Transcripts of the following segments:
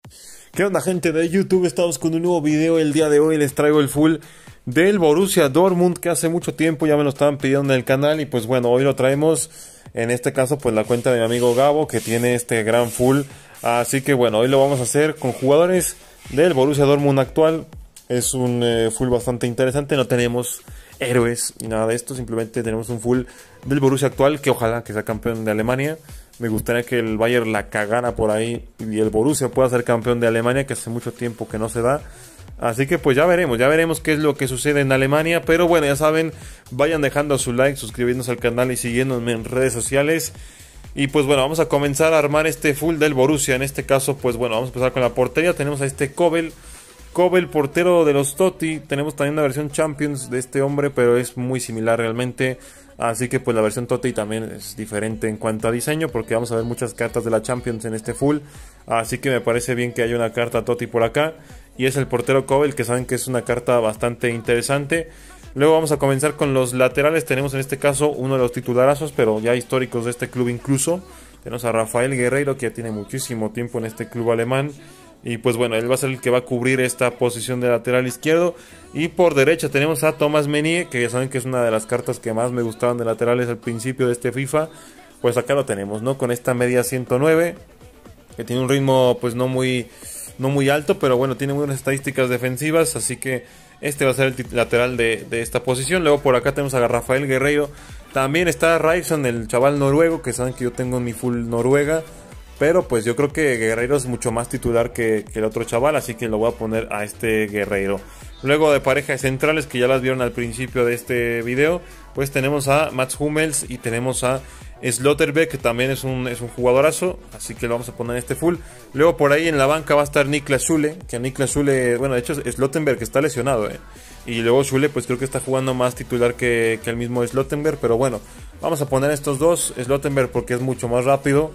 ¿Qué onda, gente de YouTube? Estamos con un nuevo video. El día de hoy les traigo el full del Borussia Dortmund, que hace mucho tiempo ya me lo estaban pidiendo en el canal. Y pues bueno, hoy lo traemos, en este caso pues la cuenta de mi amigo Gabo, que tiene este gran full. Así que bueno, hoy lo vamos a hacer con jugadores del Borussia Dortmund actual. Es un full bastante interesante. No tenemos héroes ni nada de esto, simplemente tenemos un full del Borussia actual, que ojalá que sea campeón de Alemania. Me gustaría que el Bayern la cagara por ahí y el Borussia pueda ser campeón de Alemania, que hace mucho tiempo que no se da. Así que pues ya veremos qué es lo que sucede en Alemania. Pero bueno, ya saben, vayan dejando su like, suscribiéndose al canal y siguiéndome en redes sociales. Y pues bueno, vamos a comenzar a armar este full del Borussia. En este caso, pues bueno, vamos a empezar con la portería. Tenemos a este Kobel, portero de los Totti. Tenemos también una versión Champions de este hombre, pero es muy similar realmente. Así que pues la versión Totti también es diferente en cuanto a diseño, porque vamos a ver muchas cartas de la Champions en este full. Así que me parece bien que haya una carta Totti por acá. Y es el portero Kobel, que saben que es una carta bastante interesante. Luego vamos a comenzar con los laterales. Tenemos en este caso uno de los titularazos, pero ya históricos de este club incluso. Tenemos a Rafael Guerreiro, que ya tiene muchísimo tiempo en este club alemán. Y pues bueno, él va a ser el que va a cubrir esta posición de lateral izquierdo. Y por derecha tenemos a Thomas Meunier, que ya saben que es una de las cartas que más me gustaban de laterales al principio de este FIFA. Pues acá lo tenemos, ¿no? Con esta media 109, que tiene un ritmo pues no muy alto, pero bueno, tiene buenas estadísticas defensivas. Así que este va a ser el lateral de esta posición. Luego por acá tenemos a Rafael Guerreiro. También está Raifson, el chaval noruego, que saben que yo tengo en mi full Noruega. Pero pues yo creo que Guerreiro es mucho más titular que el otro chaval, así que lo voy a poner a este Guerreiro. Luego de parejas centrales, que ya las vieron al principio de este video, pues tenemos a Mats Hummels y tenemos a Slotterbeck, que también es un jugadorazo, así que lo vamos a poner en este full. Luego por ahí en la banca va a estar Niklas Süle, que a Niklas Süle, bueno, de hecho Slotterbeck está lesionado, y luego Süle pues creo que está jugando más titular que el mismo Slotterbeck, pero bueno, vamos a poner estos dos, Slotterbeck porque es mucho más rápido.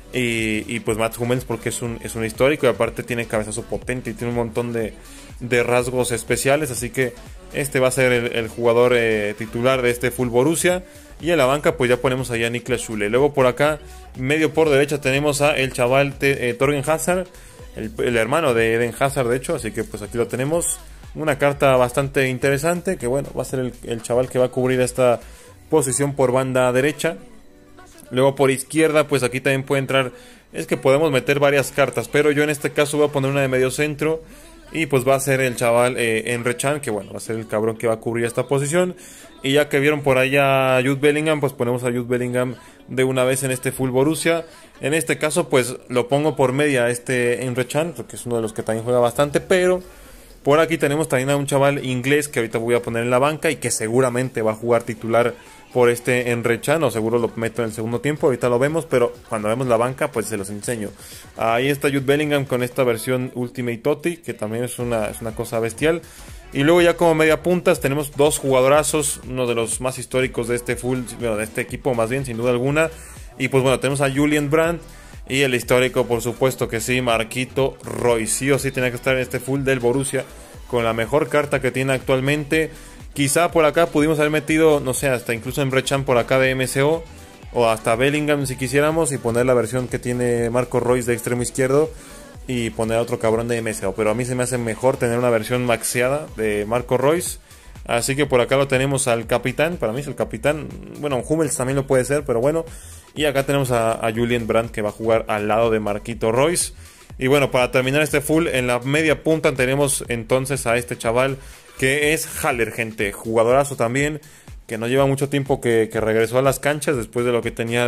Y pues Mats Hummels porque es un histórico, y aparte tiene cabezazo potente y tiene un montón de rasgos especiales. Así que este va a ser el jugador titular de este full Borussia. Y en la banca pues ya ponemos allá a Niklas Süle. Luego por acá, medio por derecha, tenemos a el chaval Thorgan Hazard, el hermano de Eden Hazard de hecho. Así que pues aquí lo tenemos, una carta bastante interesante, que bueno, va a ser el chaval que va a cubrir esta posición por banda derecha. Luego por izquierda, pues aquí también puede entrar, es que podemos meter varias cartas, pero yo en este caso voy a poner una de medio centro. Y pues va a ser el chaval Emre Can, que bueno, va a ser el cabrón que va a cubrir esta posición. Y ya que vieron por allá a Jude Bellingham, pues ponemos a Jude Bellingham de una vez en este full Borussia. En este caso pues lo pongo por media este Emre Can, porque es uno de los que también juega bastante, pero por aquí tenemos también a un chaval inglés que ahorita voy a poner en la banca y que seguramente va a jugar titular por este Emre Can, o seguro lo meto en el segundo tiempo, ahorita lo vemos, pero cuando vemos la banca pues se los enseño. Ahí está Jude Bellingham con esta versión Ultimate Totti, que también es una cosa bestial. Y luego ya como media puntas tenemos dos jugadorazos, uno de los más históricos de este full, bueno, de este equipo más bien, sin duda alguna. Y pues bueno, tenemos a Julian Brandt y el histórico, por supuesto que sí, Marquito Reus. Sí o sí tiene que estar en este full del Borussia, con la mejor carta que tiene actualmente. Quizá por acá pudimos haber metido, no sé, hasta incluso Emre Can por acá de MCO, o hasta Bellingham si quisiéramos, y poner la versión que tiene Marco Reus de extremo izquierdo y poner a otro cabrón de MCO. Pero a mí se me hace mejor tener una versión maxeada de Marco Reus. Así que por acá lo tenemos al capitán, para mí es el capitán. Bueno, Hummels también lo puede ser, pero bueno. Y acá tenemos a Julian Brandt, que va a jugar al lado de Marquito Reus. Y bueno, para terminar este full, en la media punta tenemos entonces a este chaval que es Haller, gente, jugadorazo también, que no lleva mucho tiempo que regresó a las canchas después de lo que tenía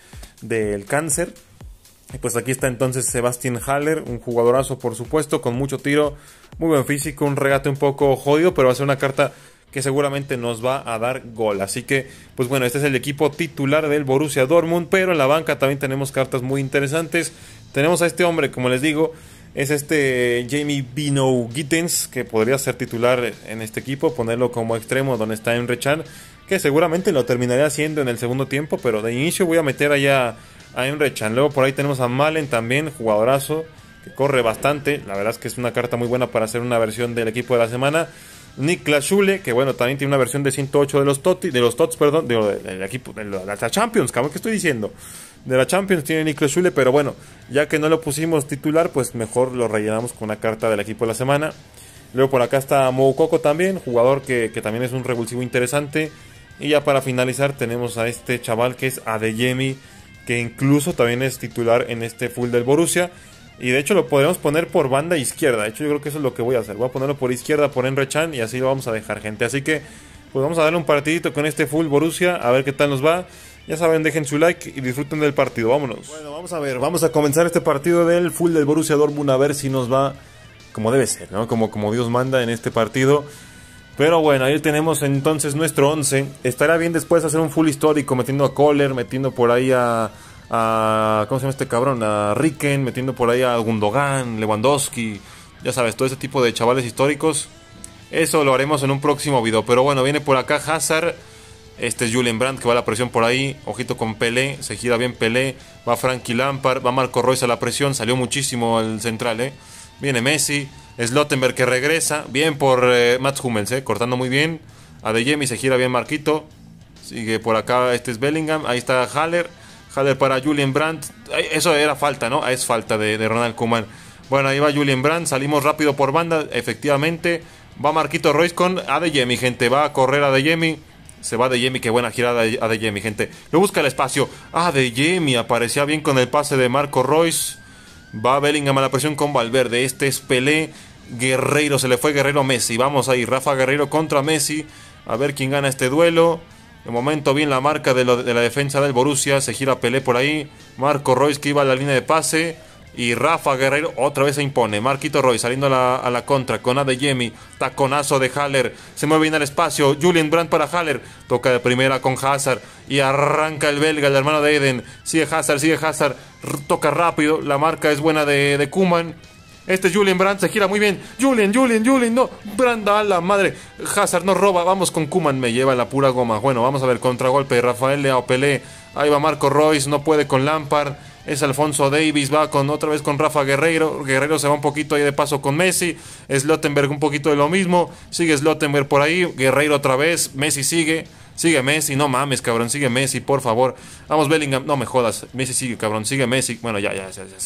del cáncer. Y pues aquí está entonces Sebastian Haller, un jugadorazo por supuesto, con mucho tiro, muy buen físico, un regate un poco jodido, pero va a ser una carta que seguramente nos va a dar gol. Así que, pues bueno, este es el equipo titular del Borussia Dortmund, pero en la banca también tenemos cartas muy interesantes. Tenemos a este hombre, como les digo, es este Jamie Bino Gittens, que podría ser titular en este equipo, ponerlo como extremo donde está Emre Can, que seguramente lo terminaría haciendo en el segundo tiempo, pero de inicio voy a meter allá a Emre Can. Luego por ahí tenemos a Malen también, jugadorazo, que corre bastante, la verdad es que es una carta muy buena para hacer una versión del equipo de la semana. Niklas Süle, que bueno, también tiene una versión de 108 del equipo, de la Champions, cabrón, ¿qué estoy diciendo? de la Champions, tiene Niklas Süle, pero bueno, ya que no lo pusimos titular, pues mejor lo rellenamos con una carta del equipo de la semana. Luego por acá está Moukoko también, jugador que también es un revulsivo interesante. Y ya para finalizar tenemos a este chaval que es Adeyemi, que incluso también es titular en este full del Borussia. Y de hecho lo podemos poner por banda izquierda. De hecho yo creo que eso es lo que voy a hacer. Voy a ponerlo por izquierda por Emre Can y así lo vamos a dejar, gente. Así que pues vamos a darle un partidito con este full Borussia, a ver qué tal nos va. Ya saben, dejen su like y disfruten del partido. Vámonos. Bueno, vamos a ver, vamos a comenzar este partido del full del Borussia Dortmund, a ver si nos va como debe ser, ¿no? Como Dios manda en este partido. Pero bueno, ahí tenemos entonces nuestro 11. Estaría bien después hacer un full histórico, metiendo a Kohler, metiendo por ahí a ¿cómo se llama este cabrón? A Ricken, metiendo por ahí a Gundogan, Lewandowski, ya sabes, todo ese tipo de chavales históricos. Eso lo haremos en un próximo video. Pero bueno, viene por acá Hazard. Este es Julian Brandt que va a la presión por ahí. Ojito con Pelé, se gira bien Pelé. Va Frankie Lampard, va Marco Reus a la presión. Salió muchísimo el central, Viene Messi. Slottenberg que regresa. Bien por Mats Hummels, cortando muy bien. Adeyemi se gira bien Marquito. Sigue por acá, este es Bellingham. Ahí está Haller. Haller para Julian Brandt. Eso era falta, ¿no? Es falta de Ronald Koeman. Bueno, ahí va Julian Brandt. Salimos rápido por banda, efectivamente. Va Marquito Reus con Adeyemi, gente. Va a correr Adeyemi. Se va Adeyemi, qué buena girada Adeyemi, gente. Lo busca el espacio. Adeyemi aparecía bien con el pase de Marco Reus. Va Bellingham a la presión con Valverde. Este es Pelé. Guerreiro, se le fue Guerreiro Messi. Vamos ahí, Rafa Guerreiro contra Messi. A ver quién gana este duelo. De momento bien la marca de la defensa del Borussia. Se gira Pelé por ahí. Marco Reus que iba a la línea de pase. Y Rafa Guerreiro otra vez se impone. Marquito Reus saliendo a la contra con Adeyemi. Taconazo de Haller. Se mueve bien al espacio. Julian Brandt para Haller. Toca de primera con Hazard. Y arranca el belga, el hermano de Eden. Sigue Hazard. Toca rápido. La marca es buena de Koeman. Este es Julian Brandt. Se gira muy bien. Julian. No. Brandt a la madre. Hazard no roba. Vamos con Koeman. Me lleva la pura goma. Bueno, vamos a ver. Contragolpe de Rafael Leao Pelé. Ahí va Marco Reus. No puede con Lampard. Es Alfonso Davies, va otra vez con Rafa Guerreiro. Guerreiro se va un poquito ahí de paso con Messi. Slottenberg un poquito de lo mismo. Sigue Slottenberg por ahí. Guerreiro otra vez. Messi sigue. Sigue Messi. No mames, cabrón. Sigue Messi, por favor. Vamos, Bellingham. No me jodas. Messi sigue, cabrón. Sigue Messi. Bueno, ya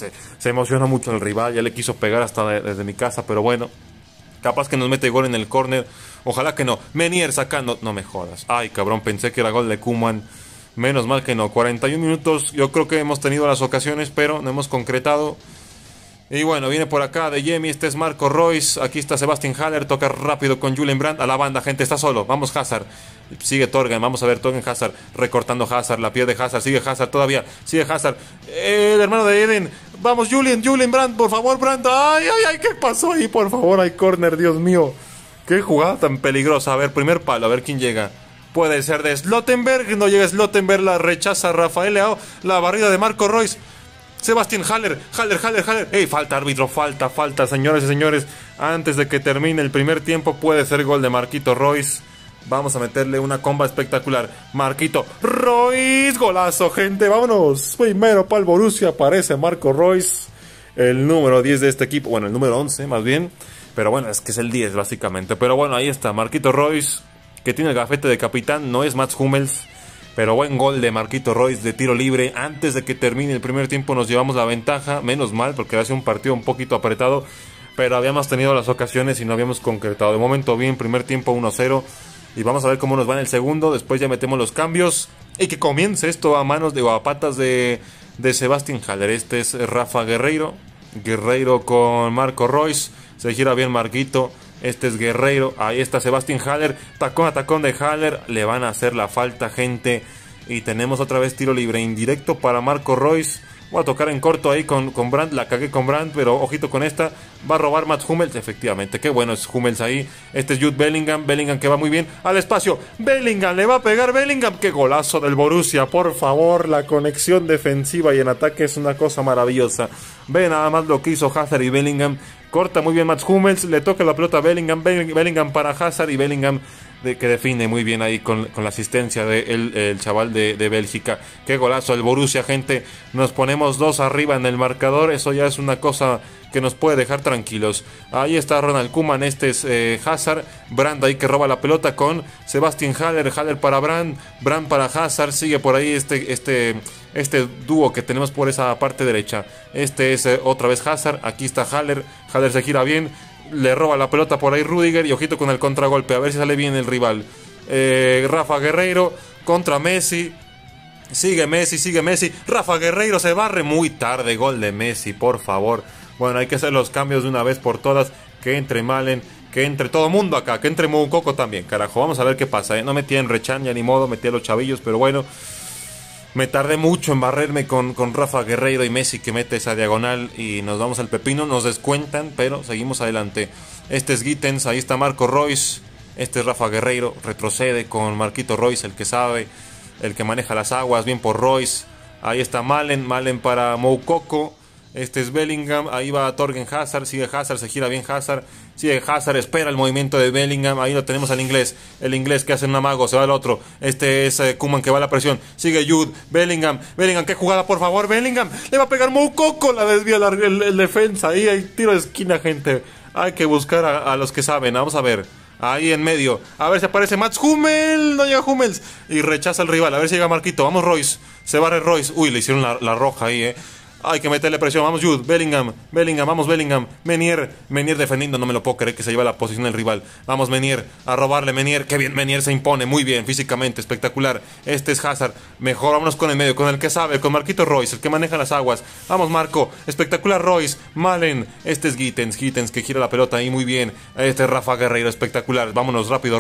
se emociona mucho el rival. Ya le quiso pegar hasta desde mi casa, pero bueno. Capaz que nos mete gol en el córner. Ojalá que no. Menier sacando. No me jodas. Ay, cabrón. Pensé que era gol de Koeman. Menos mal que no, 41 minutos, yo creo que hemos tenido las ocasiones, pero no hemos concretado. Y bueno, viene por acá Adeyemi, este es Marco Reus, aquí está Sebastian Haller, toca rápido con Julian Brandt, a la banda, gente, está solo, vamos Hazard. Sigue Torgan, vamos a ver Torgan Hazard, recortando Hazard, la pierde Hazard, sigue Hazard todavía, sigue Hazard. El hermano de Eden, vamos Julian Brandt, por favor Brandt, ay, ¿qué pasó ahí? Por favor, hay córner, Dios mío. Qué jugada tan peligrosa, a ver, primer palo, a ver quién llega. Puede ser de Slottenberg, no llega Slottenberg, la rechaza Rafael Leao, la barrida de Marco Reus. Sebastián Haller. ¡Ey, falta árbitro, falta, señores y señores! Antes de que termine el primer tiempo puede ser gol de Marquito Reus. Vamos a meterle una comba espectacular. Marquito Reus, golazo, gente, vámonos. Primero para el Borussia, aparece Marco Reus, el número 10 de este equipo, bueno, el número 11 más bien. Pero bueno, es que es el 10 básicamente. Pero bueno, ahí está, Marquito Reus, que tiene el gafete de capitán, no es Mats Hummels, pero buen gol de Marquito Reus de tiro libre. Antes de que termine el primer tiempo nos llevamos la ventaja, menos mal porque ha sido un partido un poquito apretado, pero habíamos tenido las ocasiones y no habíamos concretado. De momento bien, primer tiempo 1-0 y vamos a ver cómo nos va en el segundo. Después ya metemos los cambios y que comience esto a manos o a patas de Sebastián Haller. Este es Rafa Guerreiro con Marco Reus, se gira bien Marquito. Este es Guerreiro, ahí está Sebastián Haller, tacón a tacón de Haller, le van a hacer la falta, gente. Y tenemos otra vez tiro libre indirecto para Marco Reus. Voy a tocar en corto ahí con Brandt, la cagué con Brandt, pero ojito con esta. Va a robar Mats Hummels, efectivamente, qué bueno es Hummels ahí. Este es Jude Bellingham que va muy bien al espacio. Bellingham, le va a pegar Bellingham, qué golazo del Borussia, por favor. La conexión defensiva y en ataque es una cosa maravillosa. Ve nada más lo que hizo Hazard y Bellingham. Corta muy bien Mats Hummels, le toca la pelota a Bellingham para Hazard y Bellingham que define muy bien ahí con la asistencia del el chaval de Bélgica. Qué golazo el Borussia, gente. Nos ponemos 2 arriba en el marcador, eso ya es una cosa que nos puede dejar tranquilos. Ahí está Ronald Koeman, este es Hazard, Brandt ahí que roba la pelota con Sebastian Haller, Haller para Brandt, Brandt para Hazard, sigue por ahí este dúo que tenemos por esa parte derecha. Este es otra vez Hazard, aquí está Haller, Haller se gira bien, le roba la pelota por ahí Rudiger y ojito con el contragolpe, a ver si sale bien el rival. Rafa Guerreiro contra Messi. Sigue Messi. Rafa Guerreiro se barre muy tarde. Gol de Messi, por favor. Bueno, hay que hacer los cambios de una vez por todas. Que entre Malen, que entre todo mundo acá. Que entre Moukoko también, carajo. Vamos a ver qué pasa. No metí en Rechan ya ni modo. Metí a los chavillos, pero bueno. Me tardé mucho en barrerme con Rafa Guerreiro y Messi que mete esa diagonal. Y nos vamos al pepino. Nos descuentan, pero seguimos adelante. Este es Gittens. Ahí está Marco Reus. Este es Rafa Guerreiro. Retrocede con Marquito Reus, el que sabe. El que maneja las aguas, bien por Royce. Ahí está Malen para Moukoko. Este es Bellingham, ahí va Torgen Hazard, sigue Hazard, se gira bien Hazard. Sigue Hazard, espera el movimiento de Bellingham. Ahí lo tenemos al inglés. El inglés que hace un amago, se va al otro. Este es Koeman que va a la presión. Sigue Jude, Bellingham, qué jugada por favor, Bellingham. Le va a pegar Moukoko, la desvía el defensa. Ahí hay tiro de esquina, gente. Hay que buscar a los que saben, vamos a ver. Ahí en medio, a ver si aparece Mats Hummels, no llega Hummels y rechaza al rival, a ver si llega Marquito, vamos Royce, se barre Royce, uy, le hicieron la roja ahí, hay que meterle presión, vamos Jude, Bellingham, vamos Bellingham, Menier defendiendo, no me lo puedo creer que se lleva la posición del rival, vamos Menier, a robarle Menier, qué bien, Menier se impone, muy bien, físicamente, espectacular, este es Hazard, mejor vámonos con el medio, con el que sabe, con Marquito Royce, el que maneja las aguas, vamos Marco, espectacular Royce, Malen, este es Gittens que gira la pelota ahí muy bien, este es Rafa Guerreiro, espectacular, vámonos rápido,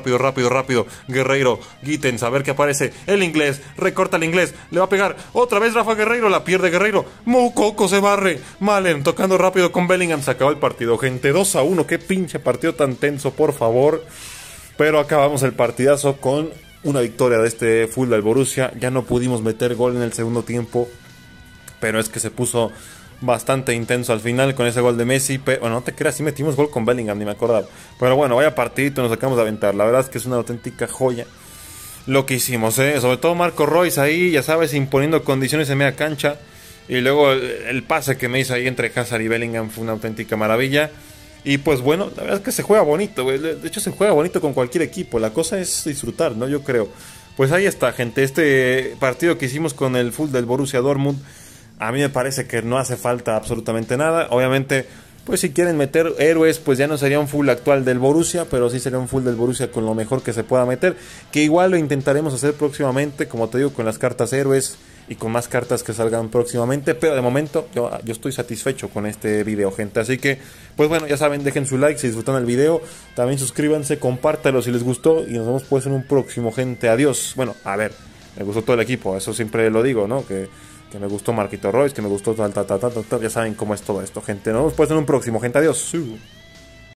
Guerreiro, Gittens, a ver qué aparece, el inglés, recorta el inglés, le va a pegar, otra vez Rafa Guerreiro, la pierde Guerreiro, Moukoko se barre, Malen tocando rápido con Bellingham, se acabó el partido, gente, 2-1, qué pinche partido tan tenso, por favor, pero acabamos el partidazo con una victoria de este full del Borussia. Ya no pudimos meter gol en el segundo tiempo, pero es que se puso bastante intenso al final con ese gol de Messi. Bueno, no te creas, sí metimos gol con Bellingham, ni me acordaba, pero bueno, vaya partidito nos acabamos de aventar, la verdad es que es una auténtica joya lo que hicimos, sobre todo Marco Reus ahí, ya sabes, imponiendo condiciones en media cancha. Y luego el pase que me hizo ahí entre Hazard y Bellingham fue una auténtica maravilla. Y pues bueno, la verdad es que se juega bonito, güey. De hecho se juega bonito con cualquier equipo. La cosa es disfrutar, ¿no? Yo creo. Pues ahí está, gente. Este partido que hicimos con el full del Borussia Dortmund, a mí me parece que no hace falta absolutamente nada. Obviamente, pues si quieren meter héroes, pues ya no sería un full actual del Borussia, pero sí sería un full del Borussia con lo mejor que se pueda meter. Que igual lo intentaremos hacer próximamente, como te digo, con las cartas héroes y con más cartas que salgan próximamente, pero de momento yo estoy satisfecho con este video, gente, así que pues bueno, ya saben, dejen su like si disfrutan el video, también suscríbanse, compártanlo si les gustó y nos vemos pues en un próximo, gente, adiós. Bueno, a ver, me gustó todo el equipo, eso siempre lo digo, ¿no? Que me gustó Marquito Reus, que me gustó ya saben cómo es todo esto, gente, nos vemos pues en un próximo, gente, adiós.